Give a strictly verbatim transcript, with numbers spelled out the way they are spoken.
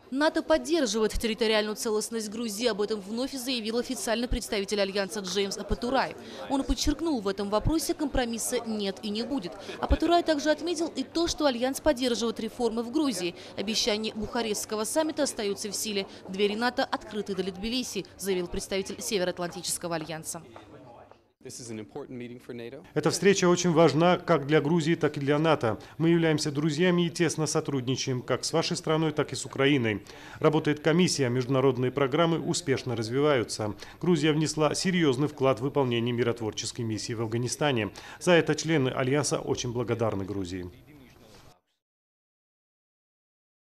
НАТО поддерживает территориальную целостность Грузии. Об этом вновь заявил официальный представитель Альянса Джеймс Апатурай. Он подчеркнул, в этом вопросе компромисса нет и не будет. Апатурай также отметил и то, что Альянс поддерживает реформы в Грузии. Обещания Бухарестского саммита остаются в силе. Двери НАТО открыты для Тбилиси, заявил представитель Североатлантического альянса. Эта встреча очень важна как для Грузии, так и для НАТО. Мы являемся друзьями и тесно сотрудничаем как с вашей страной, так и с Украиной. Работает комиссия, международные программы успешно развиваются. Грузия внесла серьезный вклад в выполнение миротворческой миссии в Афганистане. За это члены Альянса очень благодарны Грузии.